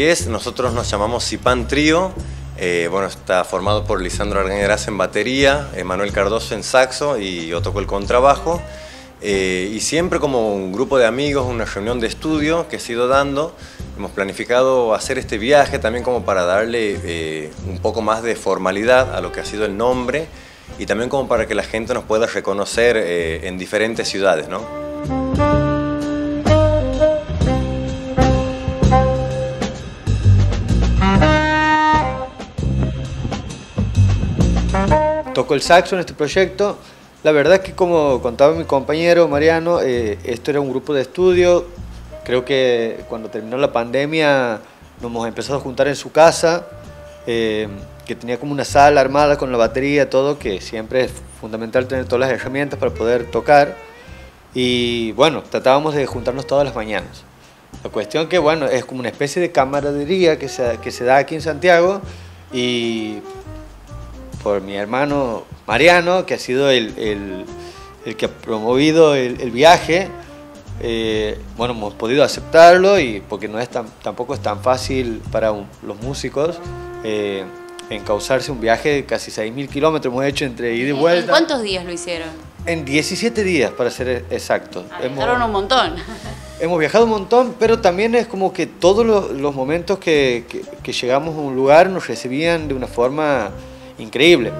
es, nosotros nos llamamos Cipán Trío. Bueno, está formado por Lisandro Argañarás en batería, Manuel Cardoso en saxo y yo toco el contrabajo. Y siempre como un grupo de amigos, una reunión de estudio que se ha ido dando. Hemos planificado hacer este viaje también como para darle un poco más de formalidad a lo que ha sido el nombre y también como para que la gente nos pueda reconocer en diferentes ciudades, ¿no? Toco el saxo en este proyecto. La verdad es que, como contaba mi compañero Mariano, esto era un grupo de estudio. Creo que cuando terminó la pandemia nos hemos empezado a juntar en su casa, que tenía como una sala armada con la batería, todo, que siempre es fundamental tener todas las herramientas para poder tocar. Y bueno, tratábamos de juntarnos todas las mañanas. La cuestión que, bueno, es como una especie de camaradería que se da aquí en Santiago, y por mi hermano Mariano, que ha sido el que ha promovido el viaje, bueno, hemos podido aceptarlo, y porque no es tampoco es tan fácil para los músicos encauzarse un viaje de casi 6.000 kilómetros, hemos hecho entre ida y vuelta. ¿En cuántos días lo hicieron? En 17 días, para ser exactos. Viajaron un montón. Hemos viajado un montón, pero también es como que todos los momentos que llegamos a un lugar nos recibían de una forma increíble.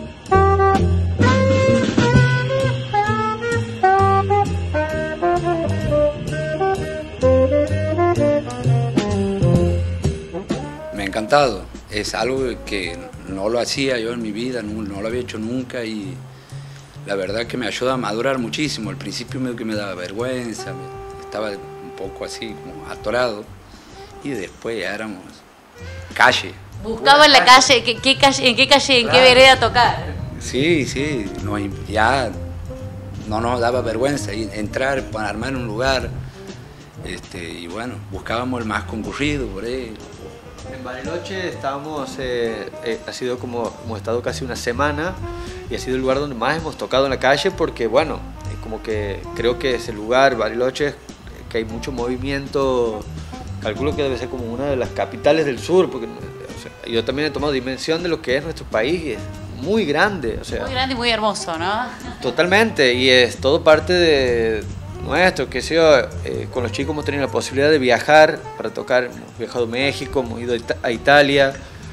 Me ha encantado, es algo que no lo hacía yo en mi vida, no lo había hecho nunca, y la verdad que me ayuda a madurar muchísimo. Al principio medio que me daba vergüenza, estaba un poco así como atorado, y después ya éramos calle. Buscaba en la calle, ¿en qué calle, en qué vereda tocar? Sí, ya no nos daba vergüenza entrar para armar un lugar, y bueno, buscábamos el más concurrido por ahí. En Bariloche estábamos, ha sido como, hemos estado casi una semana, y ha sido el lugar donde más hemos tocado en la calle, porque bueno, como que creo que es el lugar, Bariloche, que hay mucho movimiento. Calculo que debe ser como una de las capitales del sur, porque yo también he tomado dimensión de lo que es nuestro país, y es muy grande. O sea, muy grande y muy hermoso, ¿no? Totalmente, y es todo parte de nuestro, que sé yo, con los chicos hemos tenido la posibilidad de viajar para tocar. Hemos viajado a México, hemos ido a Italia,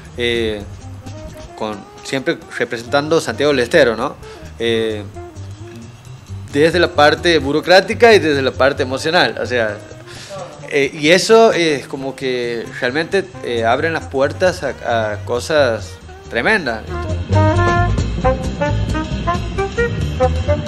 siempre representando Santiago del Estero, ¿no? Desde la parte burocrática y desde la parte emocional, o sea, y eso es como que realmente abren las puertas a cosas tremendas.